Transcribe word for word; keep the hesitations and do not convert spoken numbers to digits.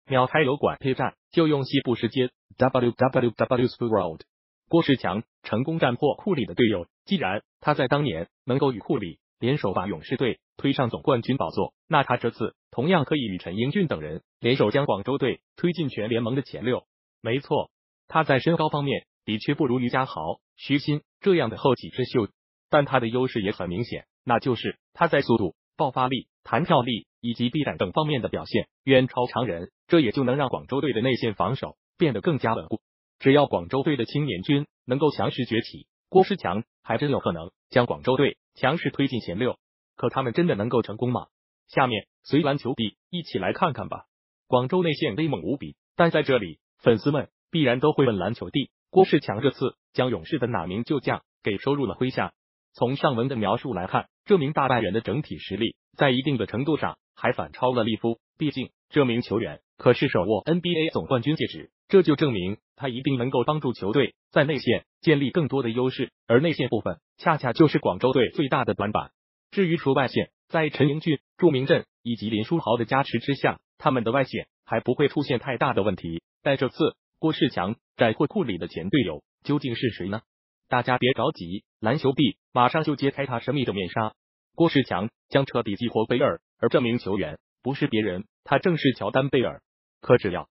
秒开油管配站就用西部时间 w w w dot world。郭士强成功战破库里的队友，既然他在当年能够与库里联手把勇士队推上总冠军宝座，那他这次同样可以与陈英俊等人联手将广州队推进全联盟的前六。没错，他在身高方面的确不如于家豪、徐新这样的后起之秀，但他的优势也很明显，那就是他在速度、爆发力、弹跳力以及臂展等方面的表现远超常人，这也就能让广州队的内线防守变得更加稳固。只要广州队的青年军能够强势崛起，郭士强还真有可能将广州队强势推进前六。可他们真的能够成功吗？下面随篮球帝一起来看看吧。广州内线威猛无比，但在这里粉丝们必然都会问篮球帝，郭士强这次将勇士的哪名旧将给收入了麾下？从上文的描述来看，这名大半人的整体实力在一定的程度上还反超了利夫，毕竟这名球员可是手握 N B A 总冠军戒指，这就证明他一定能够帮助球队在内线建立更多的优势，而内线部分恰恰就是广州队最大的短板。至于除外线，在陈英俊、祝明镇以及林书豪的加持之下，他们的外线还不会出现太大的问题。但这次郭士强斩获库里的前队友究竟是谁呢？大家别着急，篮球帝马上就揭开他神秘的面纱。郭士强将彻底激活贝尔，而这名球员不是别人，他正是乔丹贝尔。可只要